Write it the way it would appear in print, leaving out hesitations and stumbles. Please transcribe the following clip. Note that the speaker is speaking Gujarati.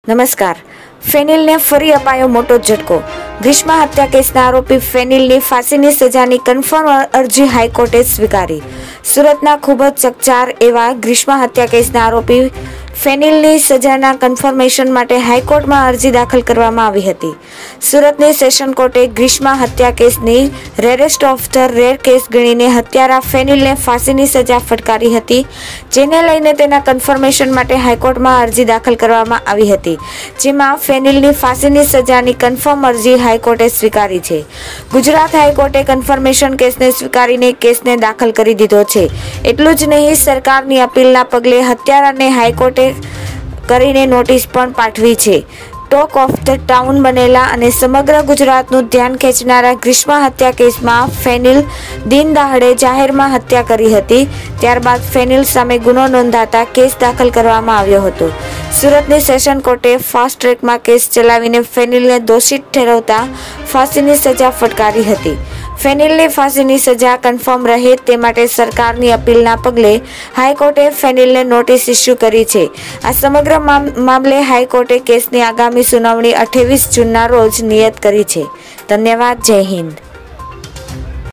નમસ્કાર। ફેનિલને ફરી અપાયો મોટો ઝટકો। ગ્રીષ્મા હત્યા કેસના આરોપી ફેનિલની ફાંસીની સજાની કન્ફર્મ અરજી હાઈકોર્ટે સ્વીકારી। સુરતના ખૂબ જ ચકચાર એવા ગ્રીષ્મા હત્યા કેસના આરોપી ફેનિલની સજાના કન્ફર્મેશન માટે હાઈકોર્ટમાં અરજી દાખલ કરવામાં આવી હતી। સુરતની સેશન કોર્ટે ગ્રીષ્મા હત્યા કેસની rarest of the rare case ગણીને હત્યારા ફેનિલને ફાંસીની સજા ફટકારી હતી, જેને લઈને તેના કન્ફર્મેશન માટે હાઈકોર્ટમાં અરજી દાખલ કરવામાં આવી હતી, જેમાં ફેનિલની ફાંસીની સજાની કન્ફર્મ અરજી હાઈકોર્ટે સ્વીકારી છે। ગુજરાત હાઈકોર્ટે કન્ફર્મેશન કેસને સ્વીકારીને કેસને દાખલ કરી દીધો છે। એટલું જ નહીં, સરકારની અપીલના પગલે હત્યારાને હાઈકોર્ટે કરીને નોટિસ પણ પાઠવી છે। ટોક ઓફ ધ ટાઉન બનેલા અને સમગ્ર ગુજરાતનું ધ્યાન ખેંચનારા ગ્રીષ્મા હત્યા કેસમાં ફેનિલ દિન દહાડે જાહેરમાં હત્યા કરી હતી। ત્યારબાદ ફેનિલ સામે ગુનો નોંધાતા કેસ દાખલ કરવામાં આવ્યો હતો। સુરતની સેશન કોર્ટે ફાસ્ટ ટ્રેકમાં કેસ ચલાવીને ફેનિલને દોષિત ઠેરવતા ફાંસીની સજા ફટકારી હતી। ફેનિલની ફાંસીની સજા કન્ફર્મ રહે તે માટે સરકારની અપીલના પગલે હાઈકોર્ટે ફેનિલને નોટિસ ઇસ્યુ કરી છે। આ સમગ્ર મામલે હાઈકોર્ટે કેસની આગામી સુનાવણી 28 જૂનના રોજ નિયત કરી છે। ધન્યવાદ। જય હિન્દ।